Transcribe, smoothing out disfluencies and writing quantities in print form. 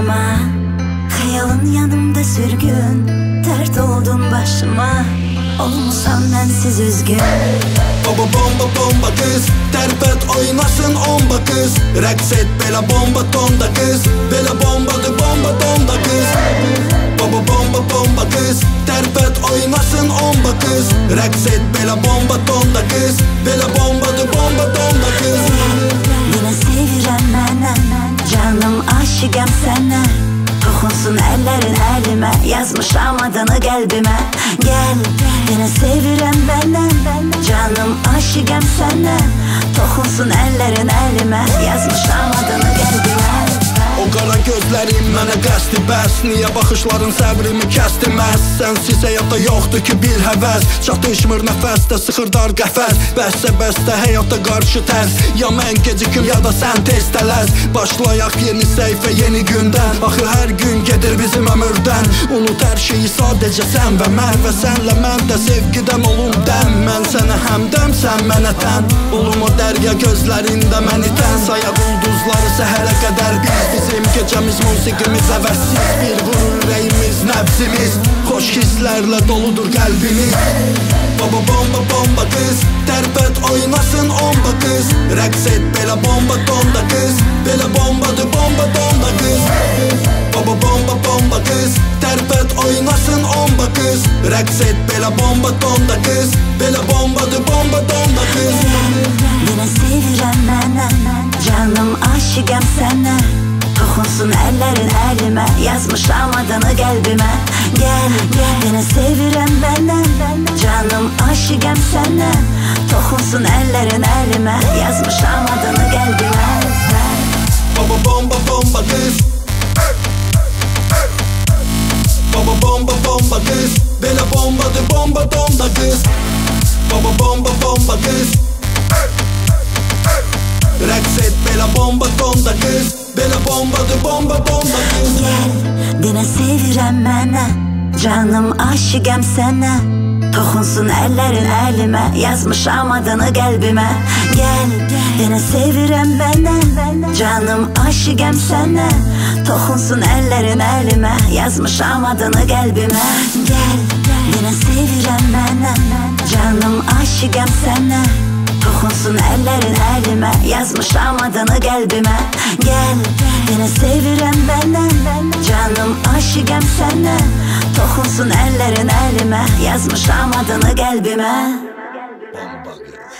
karşıma. Hayalın yanımda sürgün, dert oldun başıma. Olmuşam bensiz üzgün. Baba bomba bomba kız, terpet oynasın omba kız. Rəqs et belə bomba tonda kız, belə bombadır bomba tonda kız. Baba bomba bomba kız, terpet oynasın omba kız. Rəqs et belə bomba tonda kız, belə bombadır bomba tonda kız. Yine sevirəm mənə, canım aşıqəm sənə. Toxunsun əllərin əlimə, yazmışam adını qəlbimə. Gəl, yine sevirəm mənə, canım aşıqəm sənə. Toxunsun əllərin əlimə, yazmışam adını qəlbimə. O qara gözlərim mənə qəsdi bəs, niyə baxışların səbrimi kəsdi məhz? Sənsiz həyatda yoxdur ki bir həvəs, çatışmır nəfəsdə, sıxır dar qəfəs. Bəssə bəsdə həyata qarşı tərs, ya mən gecikim ya da sən tez tələs. Başlayaq yeni səhifə yeni gündən, axı hər gün gedir bizim ömürdən. Unut hər şeyi sadəcə sən və mən, və sənlə mən də sevgidən olum dəm. Mən sənə həmdəm, sən mənə tən, olum o dərya gözlərində məni tən. Sayaq ulduzları səhərə qədər bizim gecəmiz, musiqimiz əvəzsiz. Bir vurur ürəyimiz, nəbzimiz, xoş hisslərlə doludur qəlbimiz. Baba bomba bomba kız, terpet oynasın omba kız. Rəqs et belə bomba tonda kız, belə bombadır bomba tonda kız. Baba bomba bomba kız, terpet oynasın omba kız. Rəqs et belə bomba tonda kız, belə bombadır bomba tonda kız. Yine sevirəm mənə, canım aşıqəm sənə. Toxunsun əllərin əlimə, yazmışam adını qəlbimə. Gəl, yine sevirəm mənə, canım aşıqəm sənə. Toxunsun əllərin əlimə, yazmışam adını qəlbimə. Baba bomba bomba kız, baba bomba bomba kız, belə bombadır bomba tonda kız. Baba bomba bomba kız, rəqs et belə bomba tonda kız, belə bombadır bomba tonda kız. Gəl, yine sevirəm mənə, canım aşıqəm sənə. Toxunsun əllərin əlimə, yazmışam adını qəlbimə. Gəl, yine sevirəm mənə, canım aşıqəm sənə. Toxunsun əllərin əlimə, yazmışam adını qəlbimə. Gəl, yine sevirəm mənə, canım aşıqəm sənə. Toxunsun əllərin əlimə, yazmışam adını qəlbimə. Gəl, yine sevirəm mənə, canım aşıqəm sənə. Toxunsun əllərin əlimə, yazmışam adını qəlbimə. Bomba kız.